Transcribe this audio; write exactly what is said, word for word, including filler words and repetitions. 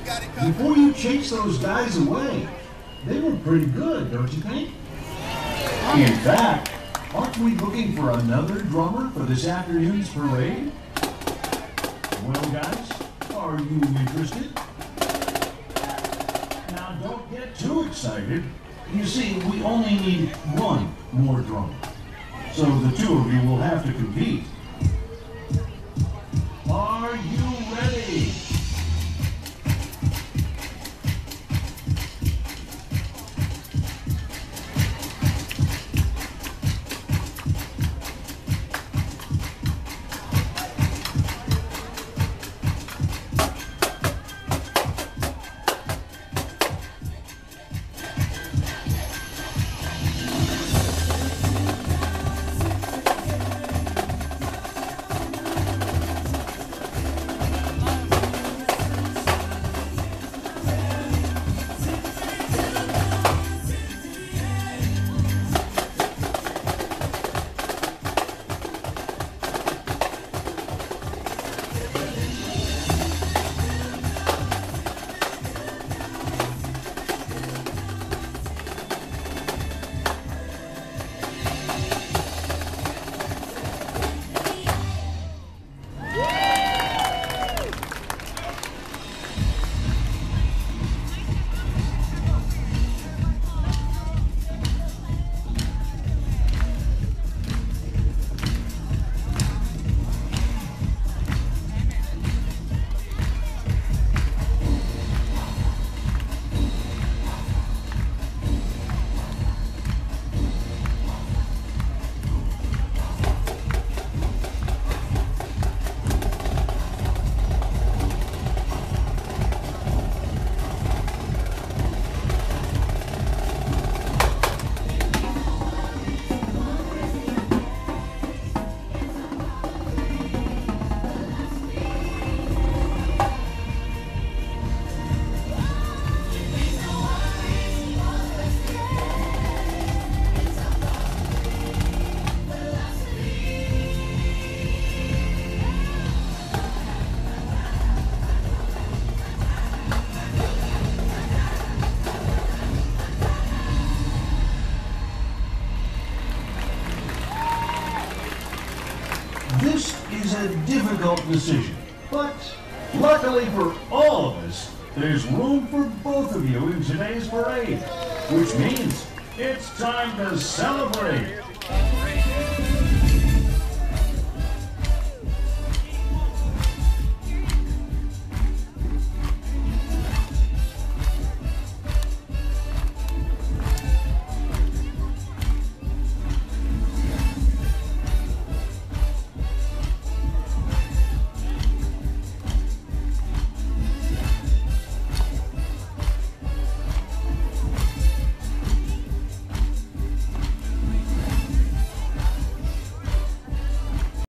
Before you chase those guys away, they were pretty good, don't you think? In fact, aren't we looking for another drummer for this afternoon's parade? Well, guys, are you interested? Now, don't get too excited. You see, we only need one more drummer. So the two of you will have to compete. Are you ready? This is a difficult decision, but luckily for all of us, there's room for both of you in today's parade, which means it's time to celebrate.